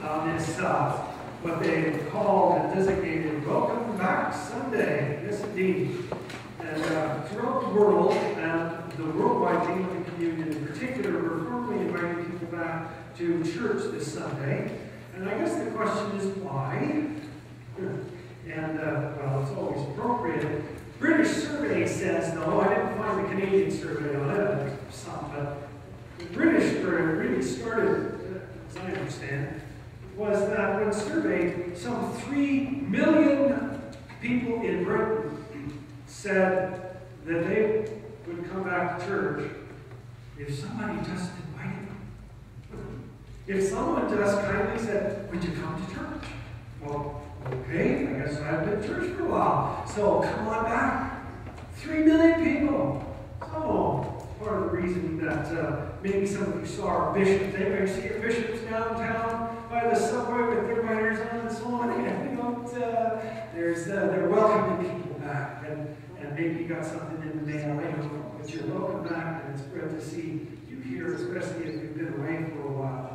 on this, what they called and designated Welcome Back Sunday. Yes, indeed. And throughout the world, and the worldwide Anglican Communion in particular, we're formally inviting people back to church this Sunday. And I guess the question is why? And, well, it's always appropriate. British survey says, no, I didn't find the Canadian survey on it, some, but the British, where it really started, as I understand, was that when surveyed, some 3 million people in Britain said that they would come back to church if somebody just invited them. If someone just kindly said, would you come to church? Well, okay, I guess I've been to church for a while, so come on back. 3 million people. So, part of the reason that maybe some of you saw our bishops, anybody see your bishops downtown by the subway with their banners on and so on, and you know, they're welcoming people back, and maybe you got something in the mail, but you're welcome back, and it's great to see you here, especially if you've been away for a while.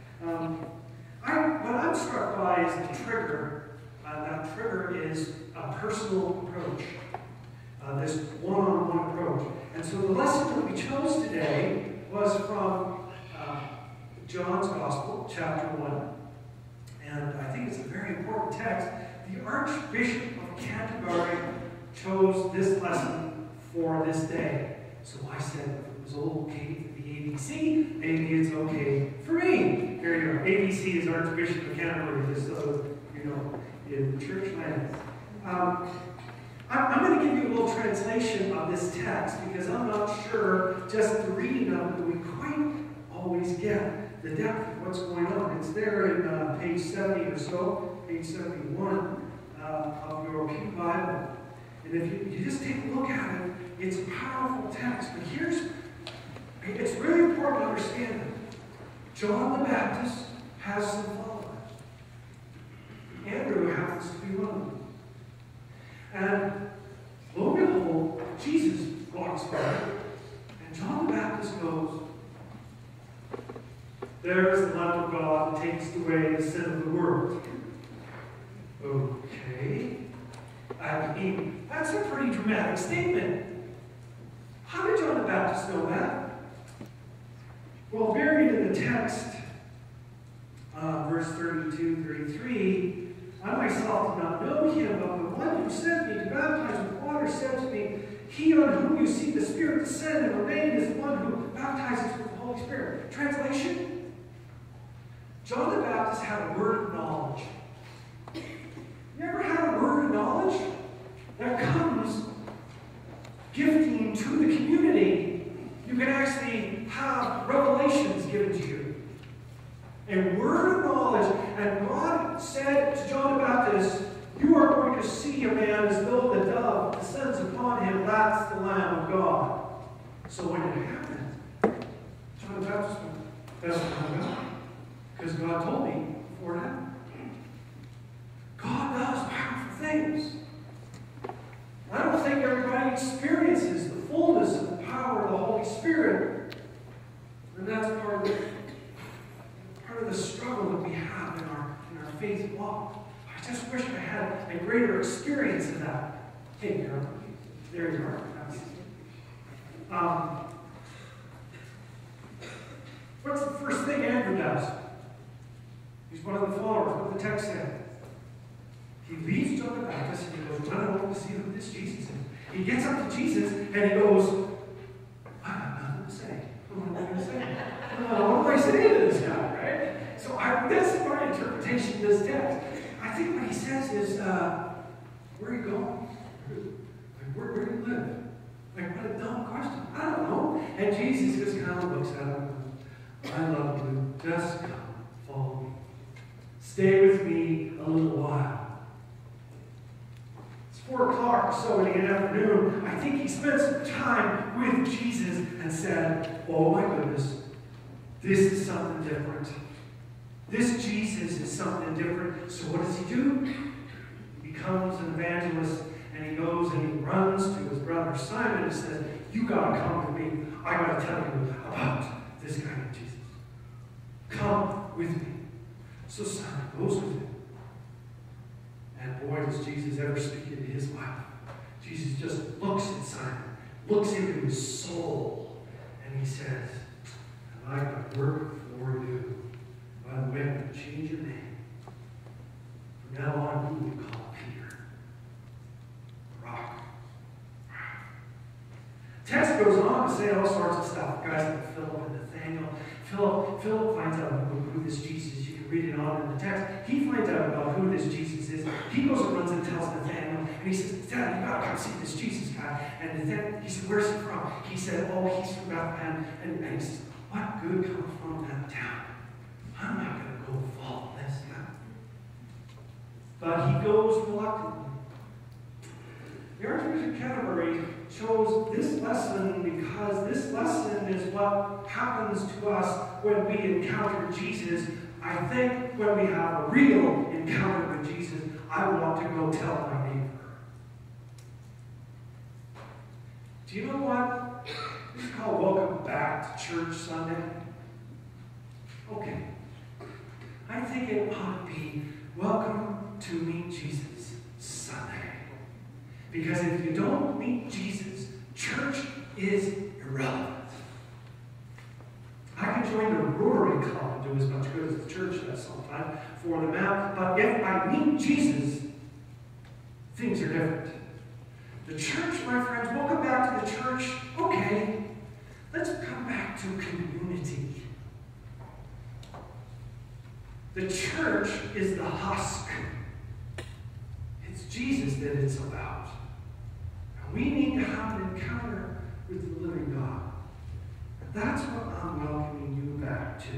What I'm struck by is the trigger. That trigger is a personal approach, this one-on-one approach. And so the lesson that we chose today was from John's Gospel, chapter 1. And I think it's a very important text. The Archbishop of Canterbury chose this lesson for this day. So I said, if it was okay for the ABC, maybe it's okay for me. Here you go. ABC is Archbishop of Canterbury, just so you know, in church land. I'm going to give you a little translation of this text because I'm not sure just the reading of it that we quite always get the depth of what's going on. It's there in page 70 or so, page 71 of your Pew Bible. And if you just take a look at it, it's a powerful text. But it's really important to understand that John the Baptist has some followers. Andrew happens to be one of them. And lo and behold, Jesus walks by, and John the Baptist goes, there is the Lamb of God that takes away the sin of the world. Okay. I mean, that's a pretty dramatic statement. How did John the Baptist know that? Well, buried in the text, verse 32, 33, I myself did not know him, but the one who sent me to baptize with water said to me, he on whom you see the Spirit descend and remain is the one who baptizes with the Holy Spirit. Translation? John the Baptist had a word of knowledge. You ever had a word of knowledge? That comes gifting to the community. You can actually have revelations given to you. A word of knowledge. And God said to John the Baptist, you are going to see a man as though the dove descends upon him. That's the Lamb of God. So when it happened, John the Baptist went, that's the Lamb of God. Because God told me before it happened. God does powerful things. I don't think everybody experiences the fullness of the power of the Holy Spirit. And that's part of the struggle that we have in our faith walk. I just wish I had a greater experience of that. Hey, girl, there you are. What's the first thing Andrew does? He's one of the followers. What the text said. He leaves John the Baptist and he goes, I don't want to see who this Jesus is. He gets up to Jesus and he goes, I have nothing to say. What am I going to say? What do I say to this guy, right? So that's my interpretation of this text. I think what he says is, where are you going? Where do you live? Like, what a dumb question. I don't know. And Jesus just kind of looks at him. I love you. Just come. Follow me. Stay with me a little while. 4 o'clock or so in the afternoon, I think he spent some time with Jesus and said, oh my goodness, this is something different. This Jesus is something different. So what does he do? He becomes an evangelist, and he goes and he runs to his brother Simon and says, you got to come with me. I got to tell you about this guy named Jesus. Come with me. So Simon goes with him. And boy, does Jesus ever speak into his life. Jesus just looks at Simon, looks into his soul, and he says, "Have I got work for you? By the way, I'm going to change your name. From now on, who will you call Peter? Rock." Text goes on to say all sorts of stuff. Guys like Philip and Nathaniel. Philip finds out who this Jesus is. You can read it on in the text. He finds out about who this Jesus is. He goes and runs and tells Nathaniel. And he says, "Dad, you gotta come see this Jesus guy." And Nathaniel, he said, "Where's he from?" He said, "Oh, he's from Bethlehem." And he says, "What good comes from that town? I'm not going to go follow this guy." But he goes reluctantly. The Archbishop of Canterbury chose this lesson because this lesson is what happens to us when we encounter Jesus. I think when we have a real encounter with Jesus, I want to go tell my neighbor. Do you know what? This is called Welcome Back to Church Sunday. Okay. I think it ought to be Welcome to Meet Jesus Sunday. Because if you don't meet Jesus, church is irrelevant. I can join the Rotary Club and do as much good as the church does sometimes for the map, but if I meet Jesus, things are different. The church, my friends, welcome back to the church. Okay, let's come back to community. The church is the husk. It's Jesus that it's about. And we need to have an encounter with the living God. And that's what I'm welcoming you back to.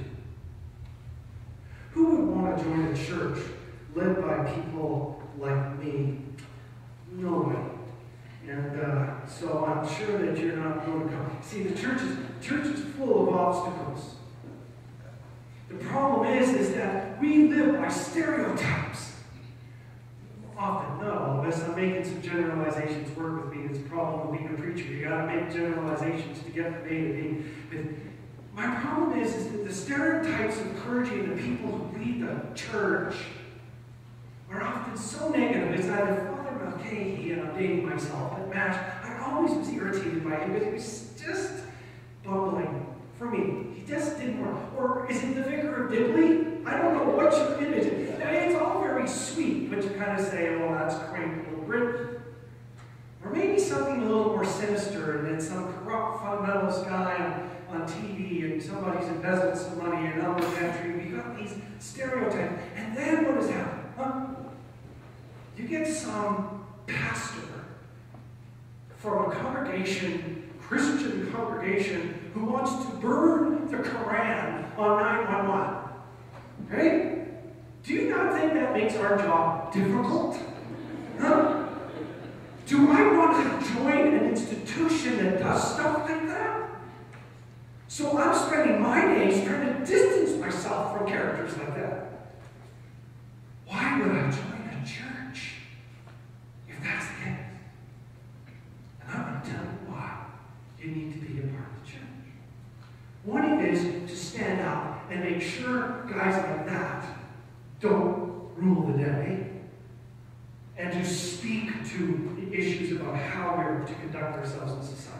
Who would want to join a church led by people like me? Nobody. And so I'm sure that you're not going to come. See, the church is full of obstacles. The problem is that we live by stereotypes. Often, not all of us. I'm making some generalizations work with me. It's a problem with being a preacher. You got to make generalizations to get from A to B. But my problem is that the stereotypes of clergy and the people who lead the church are often so negative. It's either Father Mulcahy, and I'm dating myself, at MASH, I always was irritated by him, but it was just bumbling for me. He just didn't work. Or is it the Vicar of Dibley? I don't know what your image is. It's all very sweet, but you kind of say, "Oh, that's quaint little Britain." Or maybe something a little more sinister, and then some corrupt fundamentalist guy on TV, and somebody's embezzled some money in Elmer Gentry. We got these stereotypes. And then what has happened? Huh? You get some pastor from a congregation, Christian congregation, who wants to burn the Koran on 9/11. Right? Do you not think that makes our job difficult? Huh? Do I want to join an institution that does stuff like that? So I'm spending my days trying to distance myself from characters like that. Why would I join a church if that's the case? And I'm going to tell you why you need to be a part of the church. One is to stand up and make sure guys like that don't rule the day, and to speak to the issues about how we're to conduct ourselves in society.